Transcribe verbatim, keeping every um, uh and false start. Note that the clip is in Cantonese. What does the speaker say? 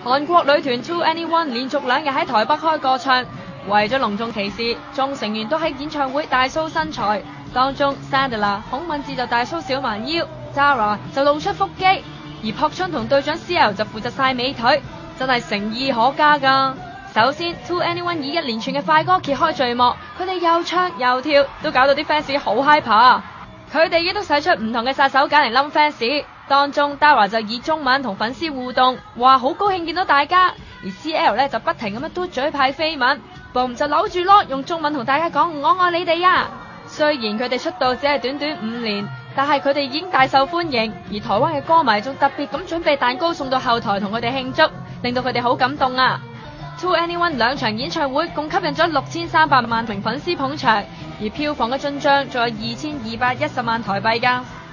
韓國女團 two N E one 連續兩日喺台北開個唱，為咗隆重其事，眾成員都喺演唱會大 show 身材，當中 Sandra 孔敏智就大 show 小蠻腰 ，Zara 就露出腹肌，而朴春同隊長 C L 就負責晒美腿，真係誠意可嘉㗎。首先 two N E one 以一連串嘅快歌揭開序幕，佢哋又唱又跳，都搞到啲 fans 好 hyper。佢哋亦都使出唔同嘅殺手鐧嚟冧 fans， 當中 Dara 就以中文同粉絲互動，話好高興見到大家，而 C L 咧就不停咁樣嘟嘴派飛吻 ，Boom 就扭住咯，用中文同大家講我愛你哋啊！雖然佢哋出道只係短短五年，但係佢哋已經大受歡迎，而台灣嘅歌迷仲特別咁準備蛋糕送到後台同佢哋慶祝，令到佢哋好感動啊！ two N E one 兩場演唱會共吸引咗六千三百萬名粉絲捧場，而票房嘅進帳仲有二千二百一十萬台幣㗎。